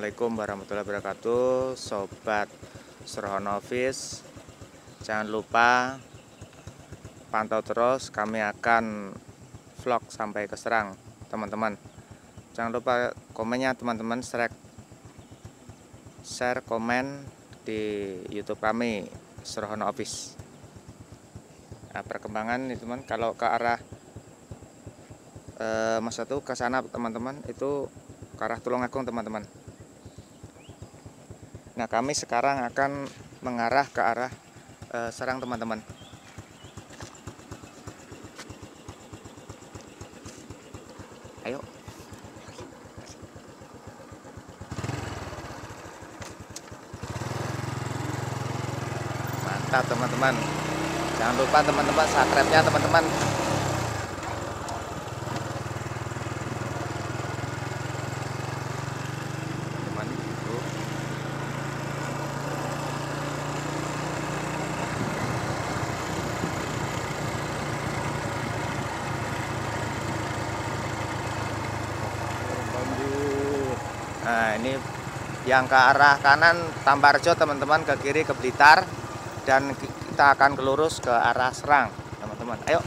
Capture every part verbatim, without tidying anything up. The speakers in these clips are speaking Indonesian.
Assalamualaikum warahmatullahi wabarakatuh, Sobat Sorohono Office. Jangan lupa pantau terus, kami akan vlog sampai ke Serang, teman-teman. Jangan lupa komennya, teman-teman, share, share komen di YouTube kami, Sorohono Office. Nah, perkembangan nih, teman, kalau ke arah eh, Mas satu ke sana, teman-teman, itu ke arah Tulungagung, teman-teman. Nah, kami sekarang akan mengarah ke arah uh, Serang, teman-teman. Ayo. Mantap, teman-teman. Jangan lupa, teman-teman, subscribe-nya, teman-teman. Nah, ini yang ke arah kanan Tambarjo, teman-teman, ke kiri ke Blitar, dan kita akan ke lurus ke arah Serang, teman-teman. Ayo.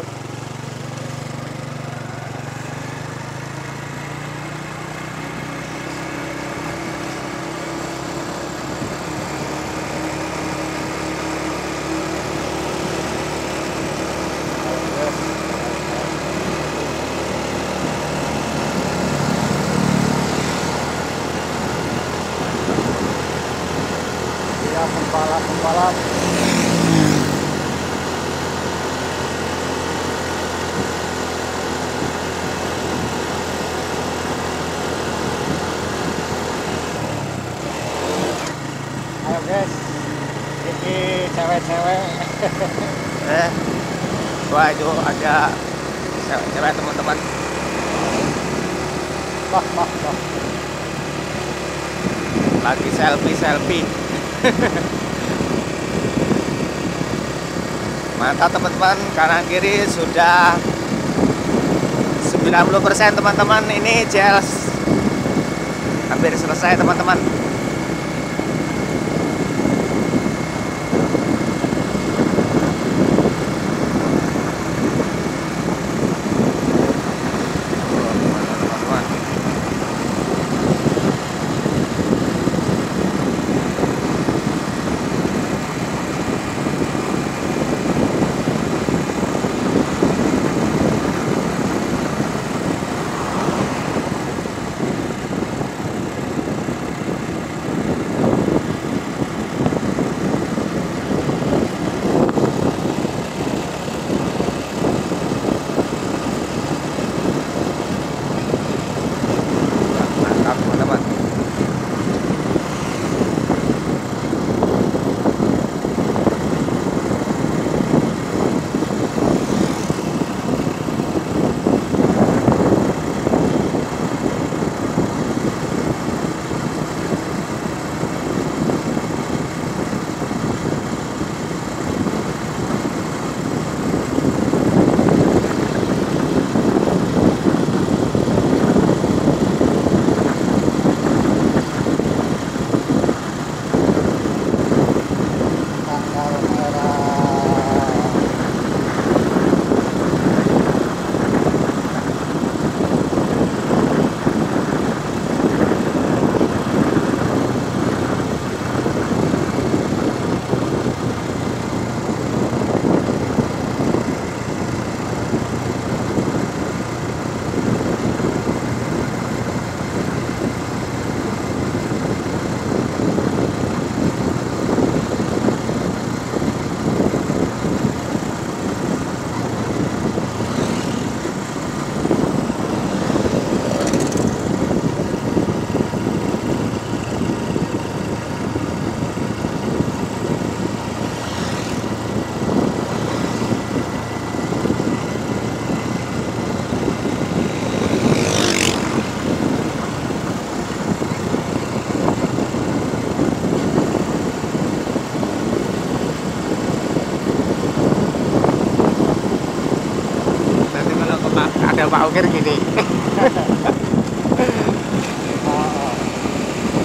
Pembalap-pembalap ayo guys, ini cewek-cewek. eh wah, itu ada cewek-cewek, teman-teman. Wah, wah, wah. Lagi selfie-selfie. Mantap, teman-teman, kanan kiri sudah sembilan puluh persen, teman-teman. Ini J L hampir selesai, teman-teman. Pak Ukir gini.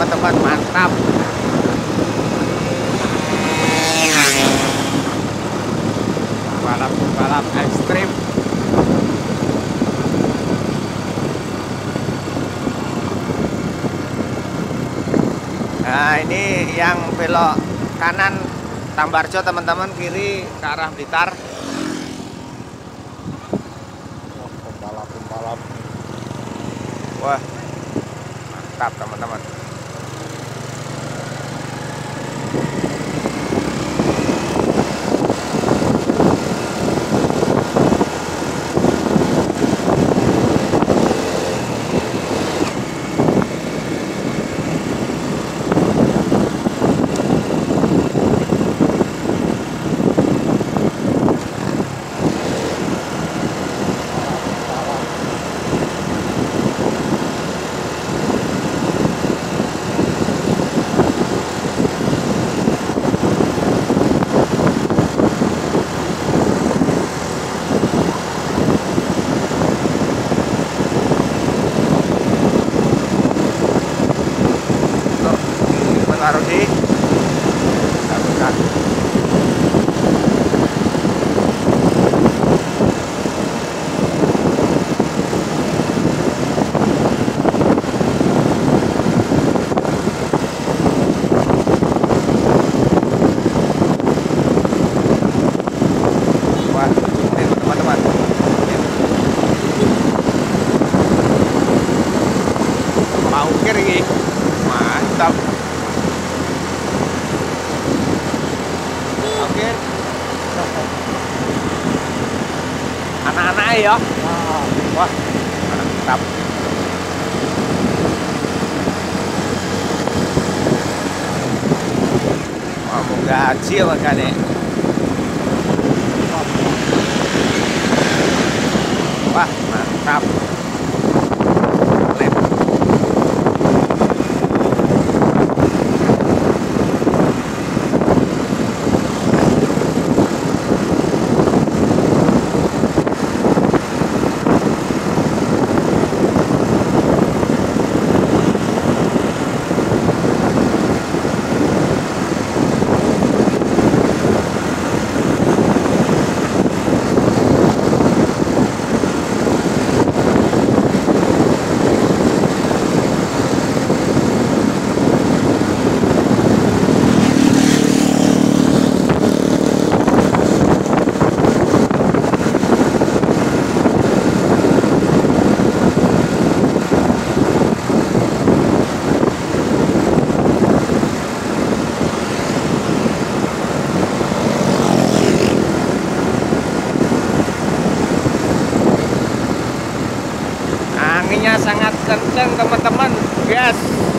teman-teman, mantap. Balap-balap ekstrim. Nah, ini yang belok kanan Tambarjo teman-teman, kiri ke arah Blitar. Pembalap-pembalap. Wah, mantap teman-teman. Taruh di bentar. Wah, ini teman-teman, mau kiri, mantap. Oke, anak-anak ya. Wah, mantap. Mau gaji apa kan nih? Wah, mantap. Anginnya sangat kencang teman-teman, gas.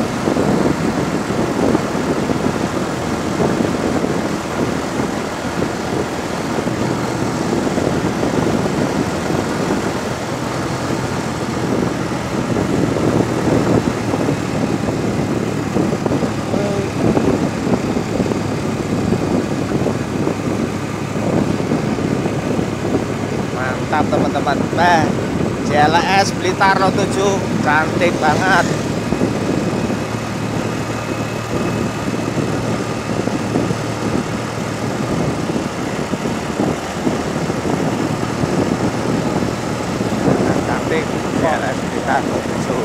Mantap teman-teman. Bah, J L S Blitar nol tujuh, cantik banget. Cantik J L S Blitar nol tujuh.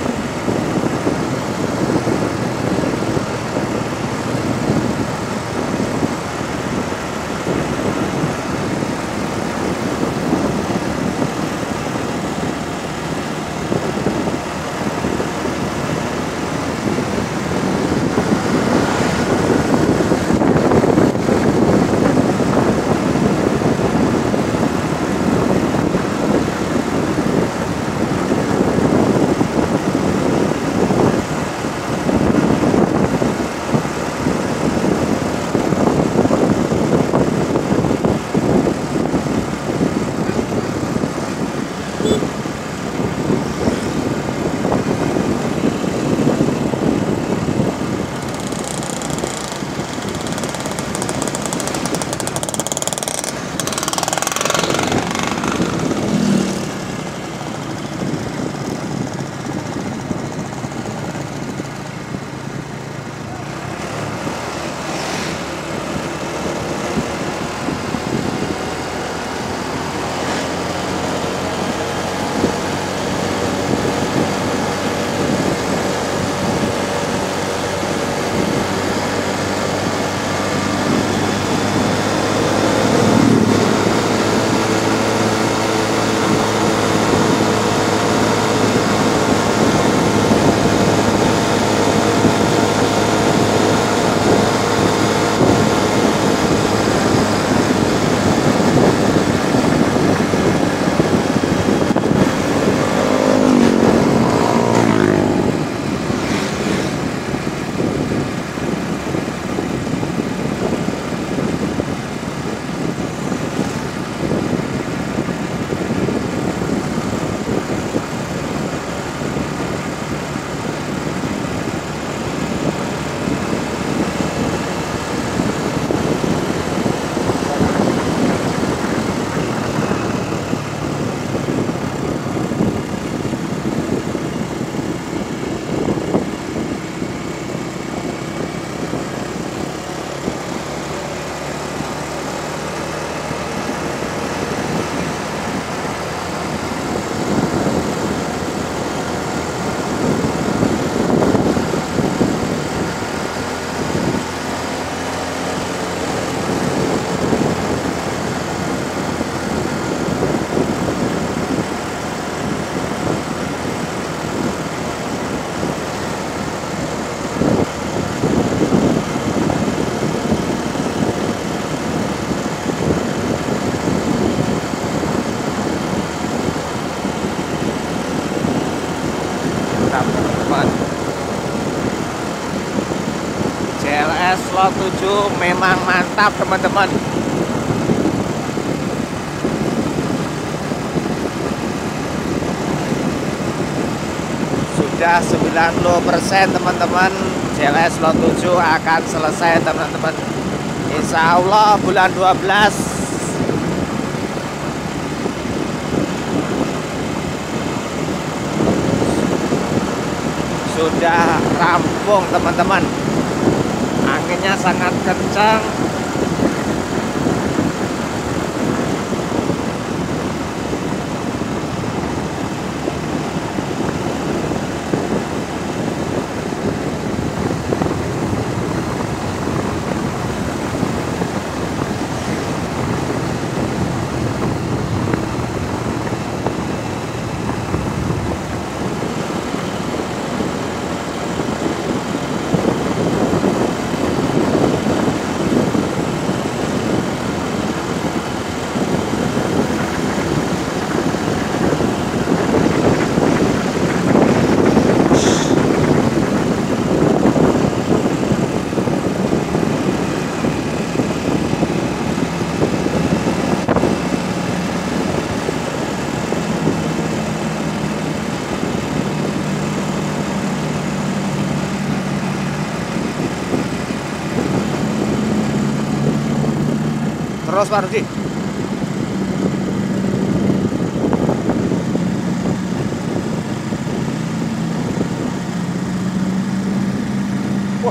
tujuh memang mantap teman-teman. Sudah sembilan puluh persen teman-teman, J L S Lot tujuh akan selesai teman-teman. Insya Allah bulan dua belas. Sudah rampung teman-teman. Anginnya sangat kencang. Terus Pak Rudi. Wah.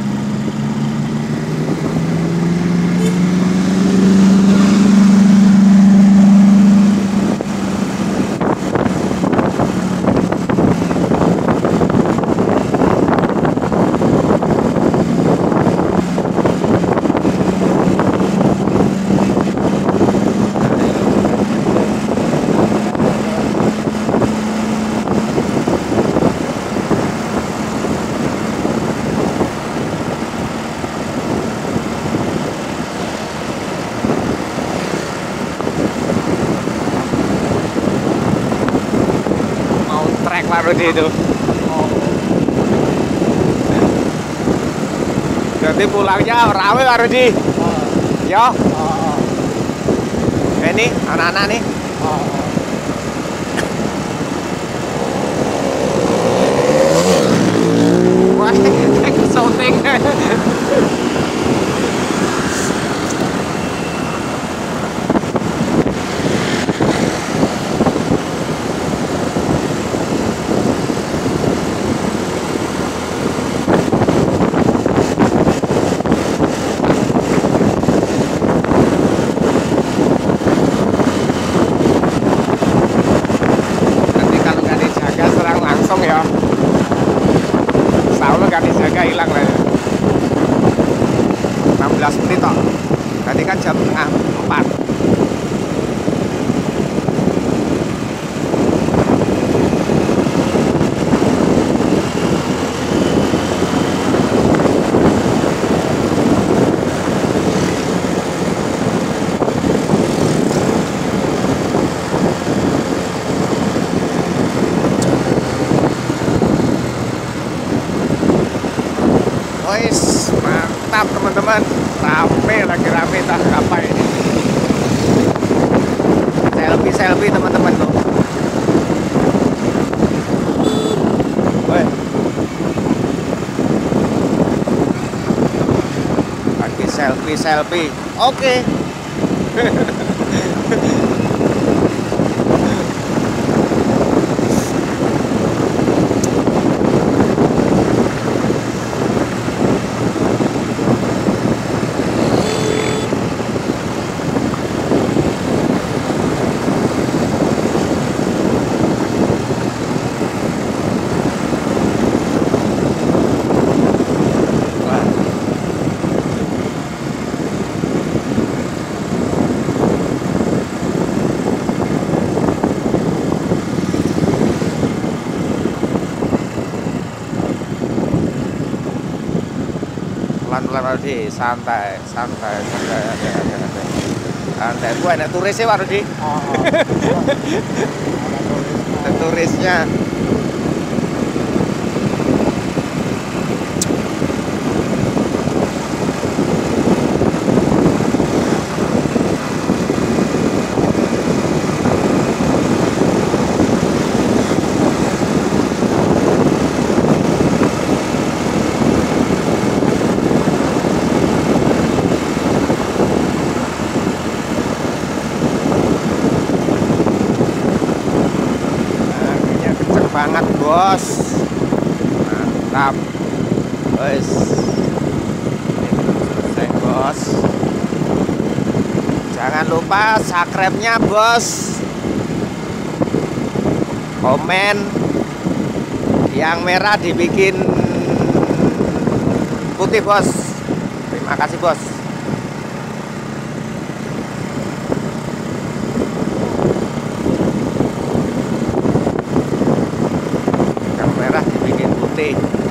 Pak Rudi itu. Oh. Jadi pulangnya rame Pak Rudi. Oh. Yo. Oh. Ini anak-anak nih. Oh. Wah, kesoting. Ya, selalu gak dijaga hilang lah ya. enam belas menit toh. Tadi kan jam tengah empat. Wis, mantap teman-teman. Rame lagi rame tak apa ini. Selfie-selfie teman-teman loh. Woi. Lagi selfie-selfie. Oke. pelan-pelan Rudi, santai, santai, santai, santai, santai. Santai, gue enak turisnya Pak Rudi. Oh, oh. Ada turisnya. bos. Mantap. Wes. Selesai bos. Jangan lupa subscribe-nya bos. Komen yang merah dibikin putih bos. Terima kasih bos. Yang merah dibikin putih.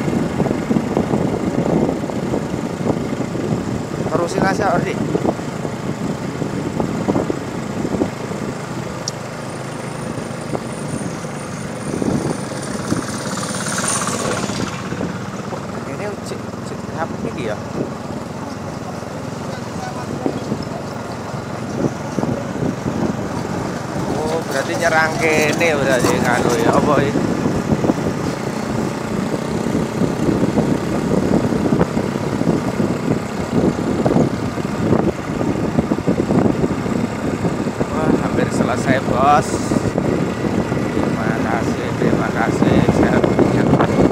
Terusin aja Ordi. Ini cek cek apa ini ya? Oh, berarti nyerang kene berarti nganu ya apa ini? Selesai bos. Terima kasih, terima kasih. Saya berterima kasih.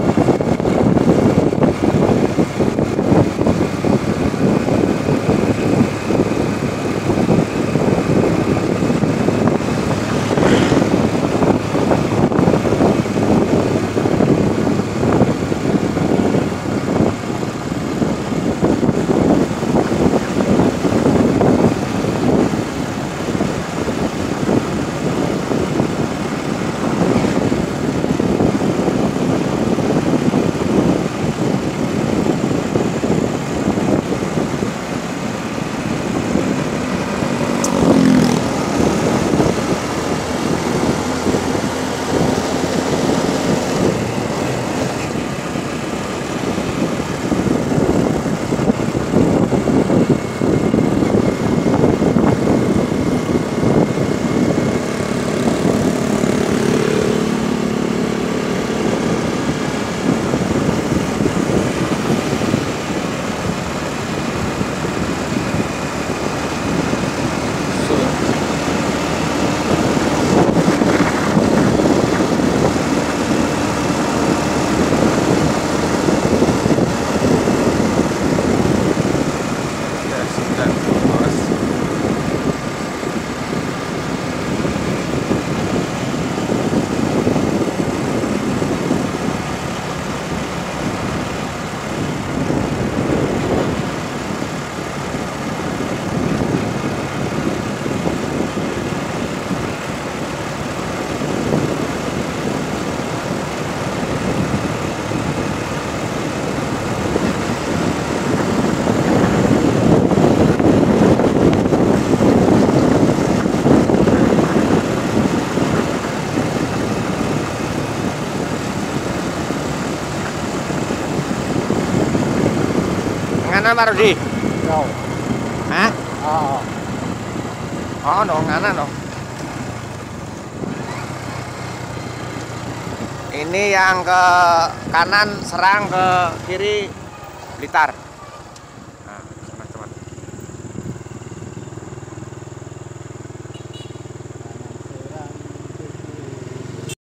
Nganan Pak Rudi? No. Hah? Oh. Oh, no, nganan no. Ini yang ke kanan Serang, ke kiri Blitar.